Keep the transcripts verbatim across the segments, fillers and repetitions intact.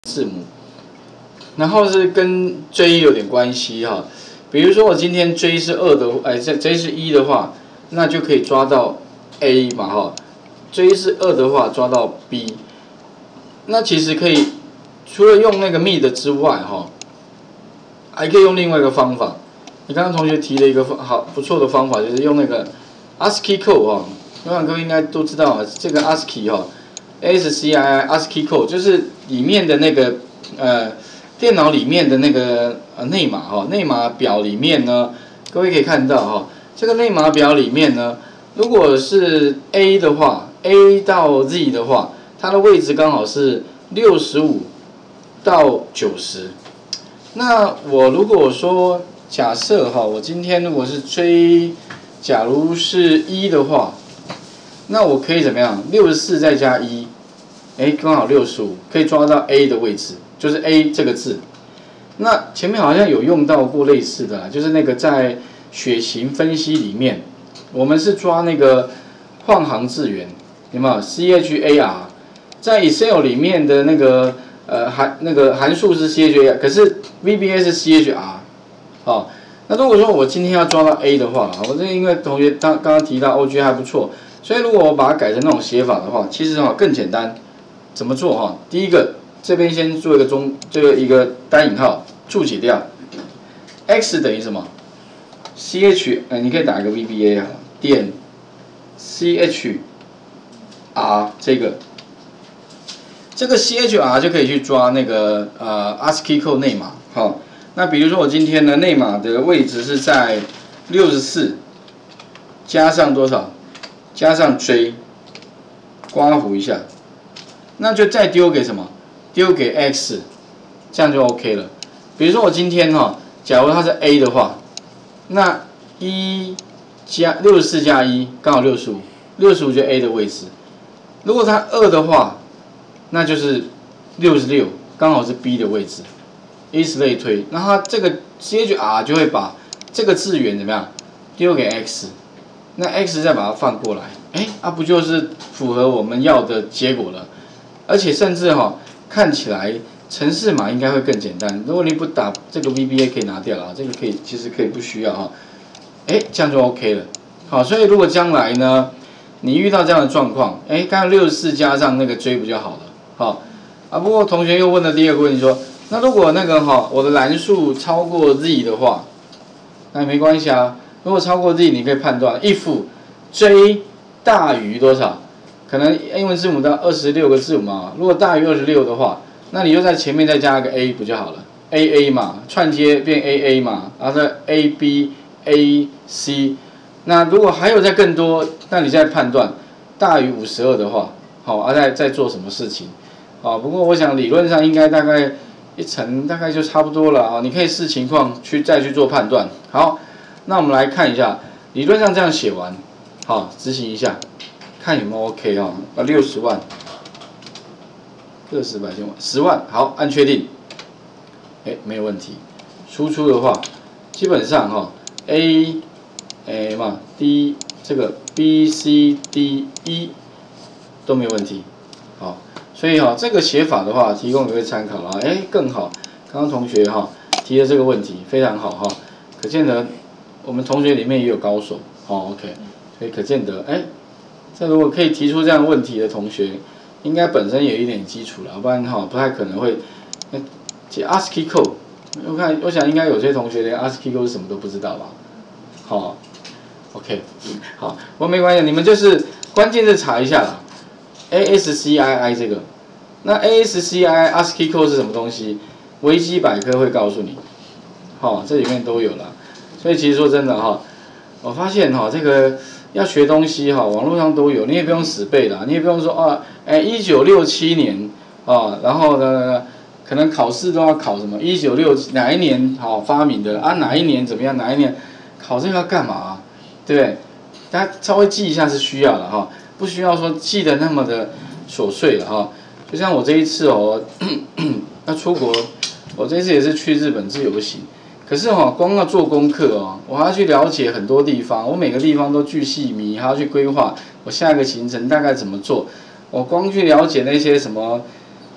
字母，然后是跟 J 有点关系哈。比如说我今天 J 是二的，哎，这 J 是一的话，那就可以抓到 A 嘛哈。J 是二的话，抓到 B。那其实可以除了用那个 mid 之外哈，还可以用另外一个方法。你刚刚同学提了一个好不错的方法，就是用那个 ASCII code 哈。我想各位应该都知道啊，这个 ASCII 哈 ，A S C I I ASCII code 就是里面的那个呃电脑里面的那个呃内码哈，内码表里面呢，各位可以看到哈，这个内码表里面呢，如果是 A 的话 ，A 到 Z 的话，它的位置刚好是六十五到九十。那我如果说假设哈，我今天如果是追，假如是一的话，那我可以怎么样？六十四再加一，哎，刚好六十五，可以抓到 A 的位置，就是 A 这个字。那前面好像有用到过类似的啦，就是那个在血型分析里面，我们是抓那个换行字元，有没有 ？C H A R， 在 Excel 里面的那个呃函那个函数是 C H A R， 可是 V B A 是 C H R， 好。那如果说我今天要抓到 A 的话，我这因为同学刚刚刚提到 O G 还不错，所以如果我把它改成那种写法的话，其实哈更简单。怎么做哈？第一个这边先做一个中这个一个单引号注解掉 ，x 等于什么 ？C H 呃你可以打一个 V B A 啊，点 C H R 这个这个 C H R 就可以去抓那个呃 ASCII code 内码，好。那比如说我今天的内码的位置是在六十四，加上多少？加上 J， 刮弧一下，那就再丢给什么？丢给 X， 这样就 OK 了。比如说我今天哈，假如它是 A 的话，那一加六十四加一刚好六十五，六十五就 A 的位置。如果它二的话，那就是六十六，刚好是 B 的位置。以此类推，那它这个 C H R 就会把这个字元怎么样丢给 X， 那 X 再把它放过来，哎，啊不就是符合我们要的结果了？而且甚至哈、哦、看起来程式码应该会更简单。如果你不打这个 V B A 可以拿掉了，这个可以其实可以不需要哈，哎这样就 OK 了。好，所以如果将来呢你遇到这样的状况，哎，刚刚六十四加上那个 J 不就好了？好啊，不过同学又问了第二个问题说。那如果那个哈，我的栏数超过 Z 的话，那也没关系啊。如果超过 Z， 你可以判断 if J 大于多少？可能英文字母到二十六个字母嘛。如果大于二十六的话，那你就在前面再加一个 A 不就好了 ？A A 嘛，串接变 A A 嘛，然后再 A B A C。那如果还有再更多，那你再判断大于五十二的话，好，啊再再做什么事情？啊，不过我想理论上应该大概。一层大概就差不多了啊，你可以视情况去再去做判断。好，那我们来看一下，理论上这样写完，好，执行一下，看有没有 OK 哈、哦。啊，六十万，个十百千万，十万，好，按确定，哎，没有问题。输出的话，基本上哈、哦、，A， 哎嘛 ，D 这个 B C D E 都没有问题，好。所以哈、哦，这个写法的话，提供给各位参考了。哎，更好，刚刚同学哈、哦、提的这个问题非常好哈、哦，可见得我们同学里面也有高手哦 ，OK， 所以可见得哎，这如果可以提出这样问题的同学，应该本身也有一点基础了，不然哈、哦、不太可能会。解 ASCII code， 我看我想应该有些同学连 ASCII code 是什么都不知道吧？好、哦、，OK， 好，不过没关系，你们就是关键字查一下啦。A S C I I 这个，那 A S C I I ASCII code 是什么东西？维基百科会告诉你，好、哦，这里面都有了。所以其实说真的哈、哦，我发现哈、哦，这个要学东西哈、哦，网络上都有，你也不用死背啦，你也不用说啊，哎，一九六七年啊、哦，然后呢，可能考试都要考什么一九六哪一年好、哦、发明的啊，哪一年怎么样，哪一年考这个要干嘛、啊？对不对？大家稍微记一下是需要的哈。哦不需要说记得那么的琐碎了哈，就像我这一次哦，要出国，我这一次也是去日本自由行，可是哈、哦，光要做功课哦，我还要去了解很多地方，我每个地方都巨细靡，还要去规划我下一个行程大概怎么做，我光去了解那些什么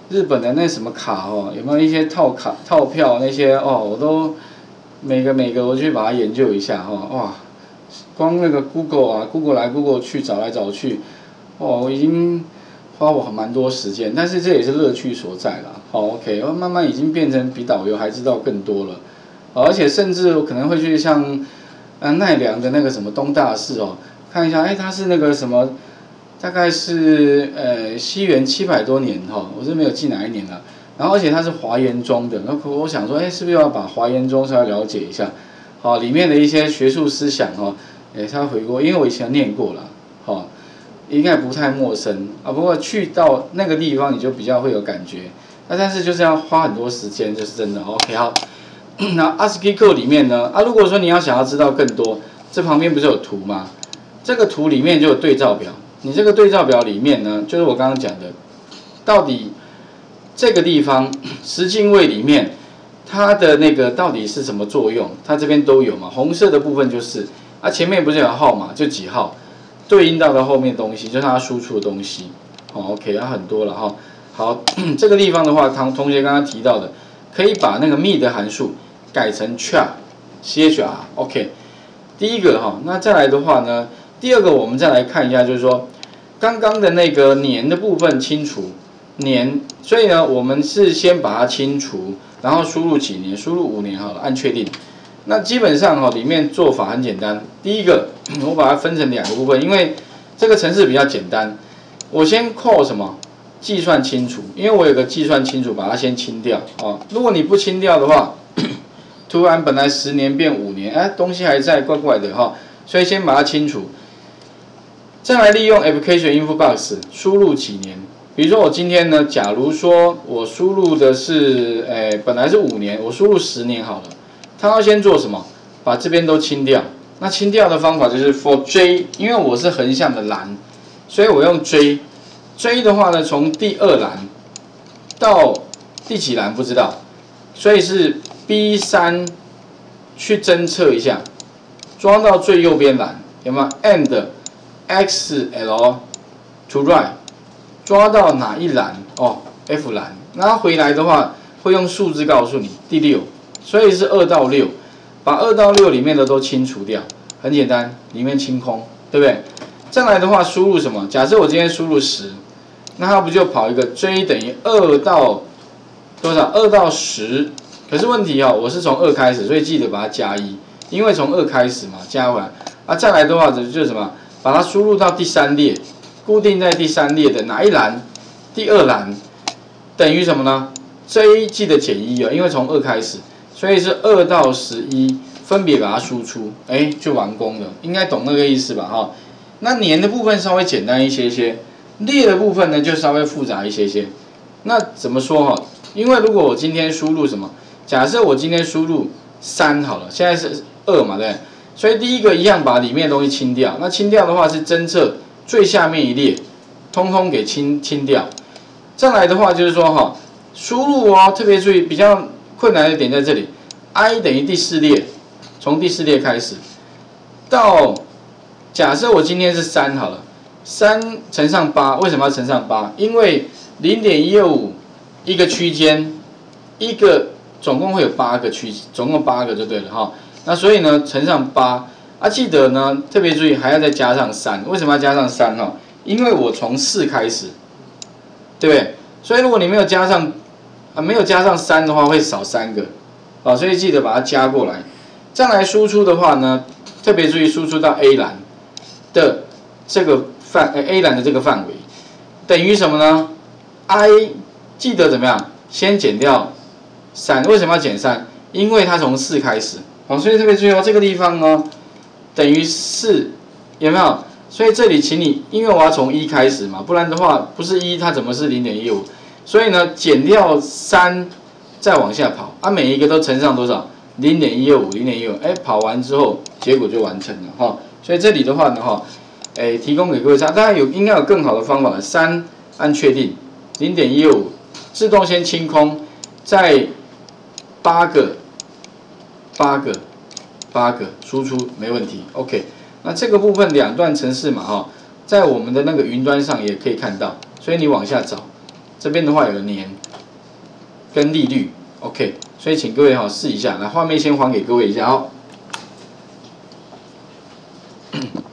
日本的那什么卡哦，有没有一些套卡套票那些哦，我都每个每个我去把它研究一下哈、哦，哇，光那个 Google 啊 ，Google 来 Google 去找来找去，哦，我已经花我蛮多时间，但是这也是乐趣所在啦。好 ，OK， 我慢慢已经变成比导游还知道更多了，而且甚至我可能会去像啊奈良的那个什么东大寺哦，看一下，哎，它是那个什么。大概是呃西元七百多年哈，我是没有记哪一年了。然后而且它是华严宗的，然后我想说，哎，是不是要把华严宗稍微了解一下？好，里面的一些学术思想哈，哎，他回过，因为我以前念过了，哈，应该不太陌生啊。不过去到那个地方，你就比较会有感觉。那但是就是要花很多时间，就是真的。OK， 好。那 A S C I I Code 里面呢，啊，如果说你要想要知道更多，这旁边不是有图吗？这个图里面就有对照表。你这个对照表里面呢，就是我刚刚讲的，到底这个地方十进位里面，它的那个到底是什么作用？它这边都有嘛。红色的部分就是，啊前面不是有号码，就几号，对应到的后面东西，就是它输出的东西。哦 ，OK， 它很多了哈。好，这个地方的话，同同学刚刚提到的，可以把那个 me 的函数改成 char，C H R，OK。第一个哈，那再来的话呢，第二个我们再来看一下，就是说。刚刚的那个年的部分清除年，所以呢，我们是先把它清除，然后输入几年，输入五年好了，按确定。那基本上哈，里面做法很简单。第一个，我把它分成两个部分，因为这个程式比较简单。我先 call 什么？计算清除，因为我有个计算清除，把它先清掉啊。如果你不清掉的话，突然本来十年变五年，哎，东西还在，怪怪的哈，所以先把它清除。再来利用 application info box 输入几年，比如说我今天呢，假如说我输入的是，诶，本来是五年，我输入十年好了，它要先做什么？把这边都清掉。那清掉的方法就是 for J， 因为我是横向的栏，所以我用 J。J 的话呢，从第二栏到第几栏不知道，所以是 B 三 去侦测一下，装到最右边栏有没有 ？And X L to right 抓到哪一栏哦 F 栏，那回来的话会用数字告诉你第六，所以是二到六，把二到六里面的都清除掉，很简单，里面清空，对不对？再来的话输入什么？假设我今天输入十，那它不就跑一个 J 等于二到多少？二到十，可是问题哦，我是从二开始，所以记得把它加一，因为从二开始嘛，加回来啊。再来的话就是什么？把它输入到第三列，固定在第三列的哪一栏？第二栏等于什么呢 ？J 记得减一哦，因为从二开始，所以是二到十一，分别把它输出，哎，就完工了。应该懂那个意思吧？哈，那年的部分稍微简单一些些，列的部分呢就稍微复杂一些些。那怎么说哈？因为如果我今天输入什么，假设我今天输入三好了，现在是二嘛，对不对？所以第一个一样把里面的东西清掉，那清掉的话是侦测最下面一列，通通给清清掉。再来的话就是说哈，输入哦，特别注意比较困难的点在这里 ，i 等于第四列，从第四列开始，到假设我今天是三好了，三乘上八，为什么要乘上八？因为零点一二五一个区间，一个总共会有八个区，总共八个就对了哈。那所以呢，乘上八啊，记得呢，特别注意还要再加上三。为什么要加上三哈？因为我从四开始，对不对？所以如果你没有加上啊，没有加上三的话，会少三个，啊，所以记得把它加过来。再来输出的话呢，特别注意输出到 A 栏的这个范，呃 A 栏的这个范围，等于什么呢 ？I 记得怎么样？先减掉三，为什么要减三？因为它从四开始。好，所以特别注意哦，这个地方呢，等于四，有没有？所以这里请你，因为我要从一开始嘛，不然的话不是一，它怎么是零点一五？所以呢，减掉三，再往下跑，啊，每一个都乘上多少？零点一五，零点一五，哎，跑完之后结果就完成了哈。所以这里的话呢，哈，哎，提供给各位参考，当然有应该有更好的方法了。三按确定，零点一五，自动先清空，再八个。八个，八个输出没问题 ，OK。那这个部分两段程式嘛，哈，在我们的那个云端上也可以看到，所以你往下找， 这边的话有个年跟利率 ，OK， 所以请各位哈试一下，来画面先还给各位一下哦。